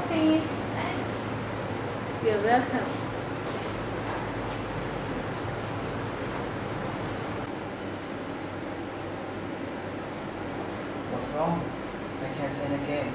please. Thanks. You're welcome. What's wrong? I can't send again.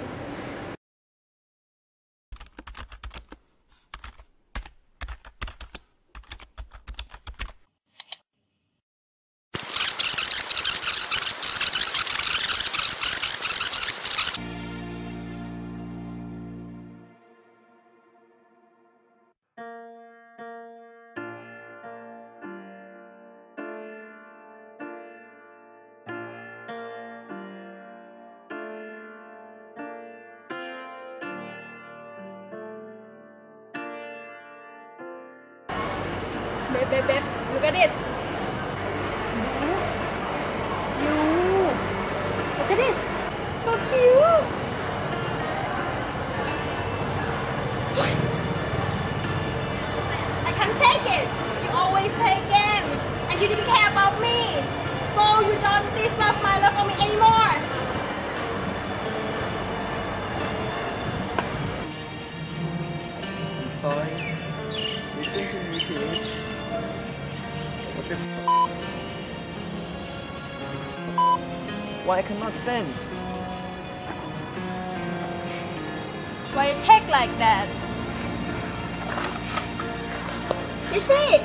Babe, look at this. You, look at this. So cute. I can't take it. You always play games, and you didn't care about me. So you don't deserve my love for me anymore. I'm sorry. Listen to me, please. What the Why I cannot send? Why you take like that? You see?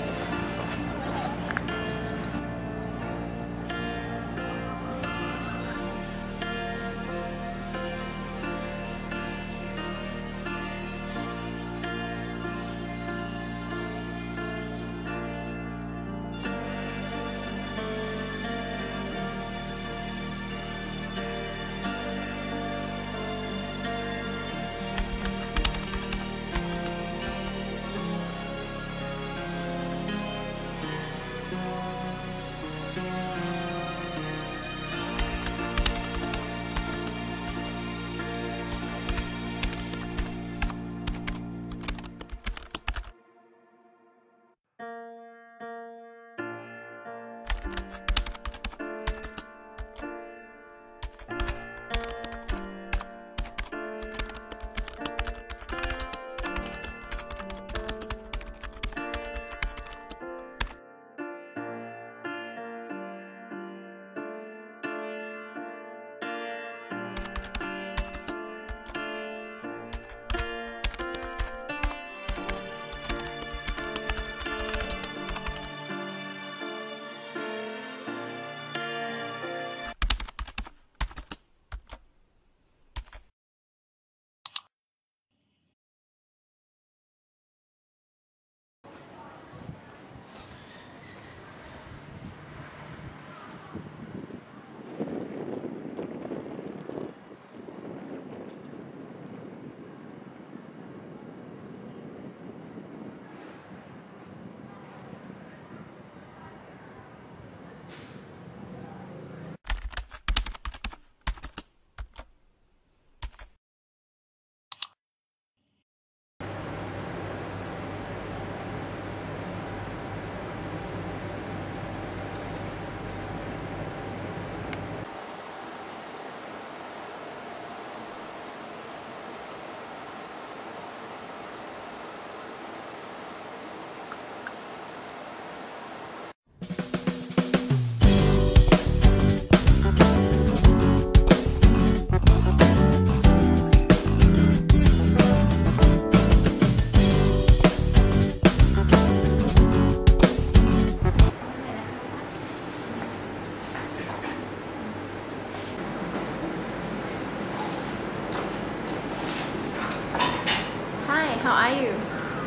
How are you?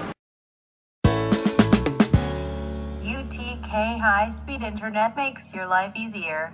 UTK high-speed internet makes your life easier.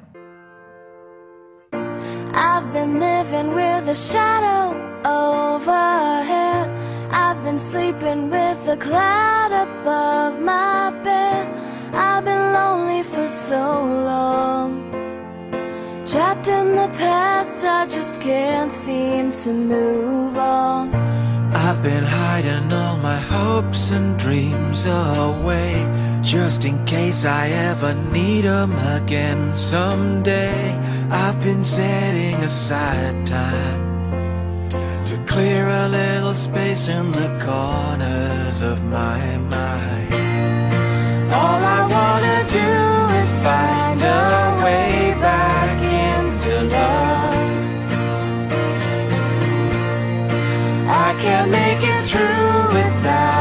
I've been living with a shadow overhead. I've been sleeping with a cloud above my bed. I've been lonely for so long, trapped in the past, I just can't seem to move on. I've been hiding all my hopes and dreams away, just in case I ever need 'em again someday. I've been setting aside time to clear a little space in the corners of my mind. All I wanna do is find a way back into love. I can't make it through without